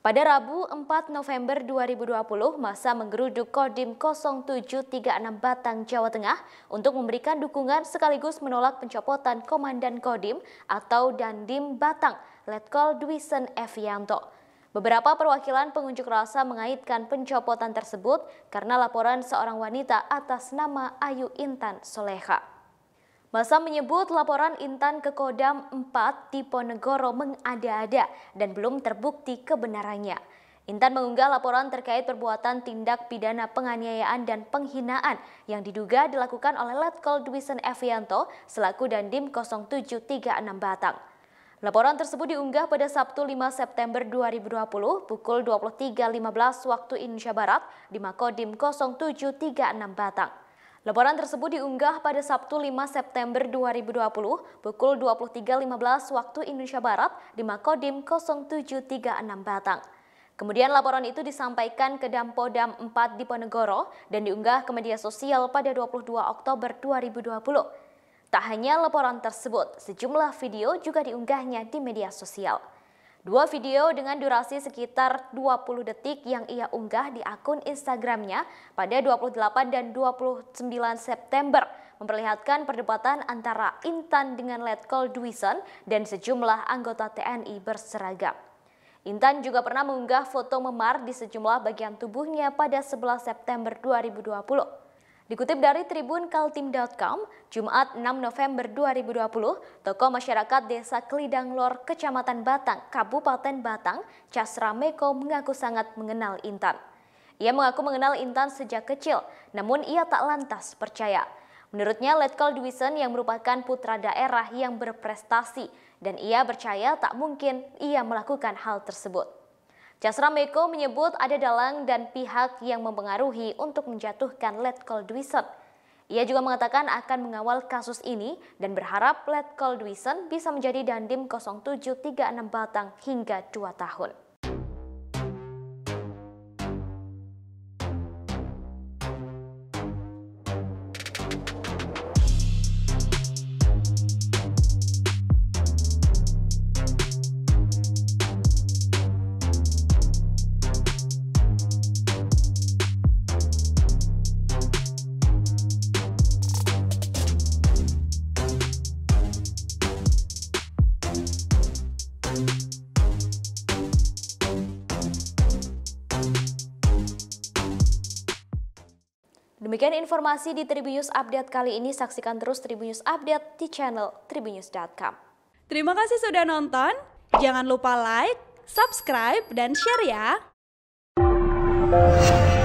Pada Rabu 4 November 2020, massa menggeruduk Kodim 0736 Batang, Jawa Tengah untuk memberikan dukungan sekaligus menolak pencopotan Komandan Kodim atau Dandim Batang, Letkol Dwisen Evianto. Beberapa perwakilan pengunjuk rasa mengaitkan pencopotan tersebut karena laporan seorang wanita atas nama Ayu Intan Soleha. Massa menyebut laporan Intan ke Kodam 4 Diponegoro mengada-ada dan belum terbukti kebenarannya. Intan mengunggah laporan terkait perbuatan tindak pidana penganiayaan dan penghinaan yang diduga dilakukan oleh Letkol Dwisen Evianto selaku Dandim 0736 Batang. Laporan tersebut diunggah pada Sabtu 5 September 2020 pukul 23.15 waktu Indonesia Barat di Makodim 0736 Batang. Laporan tersebut diunggah pada Sabtu 5 September 2020 pukul 23.15 waktu Indonesia Barat di Makodim 0736 Batang. Kemudian laporan itu disampaikan ke Dampodam 4 Diponegoro dan diunggah ke media sosial pada 22 Oktober 2020. Tak hanya laporan tersebut, sejumlah video juga diunggahnya di media sosial. Dua video dengan durasi sekitar 20 detik yang ia unggah di akun Instagramnya pada 28 dan 29 September memperlihatkan perdebatan antara Intan dengan Letkol Dwisen dan sejumlah anggota TNI berseragam. Intan juga pernah mengunggah foto memar di sejumlah bagian tubuhnya pada 11 September 2020. Dikutip dari Tribun Kaltim.com, Jumat 6 November 2020, tokoh masyarakat Desa Klidang Lor, Kecamatan Batang, Kabupaten Batang, Casra Meko mengaku sangat mengenal Intan. Ia mengaku mengenal Intan sejak kecil, namun ia tak lantas percaya. Menurutnya, Letkol Dwisen yang merupakan putra daerah yang berprestasi, dan ia percaya tak mungkin ia melakukan hal tersebut. Casra Meko menyebut ada dalang dan pihak yang mempengaruhi untuk menjatuhkan Letkol Dwisen. Ia juga mengatakan akan mengawal kasus ini dan berharap Letkol Dwisen bisa menjadi Dandim 0736 Batang hingga 2 tahun. Demikian informasi di Tribunnews Update kali ini. Saksikan terus Tribunnews Update di channel tribunnews.com. Terima kasih sudah nonton. Jangan lupa like, subscribe, dan share ya.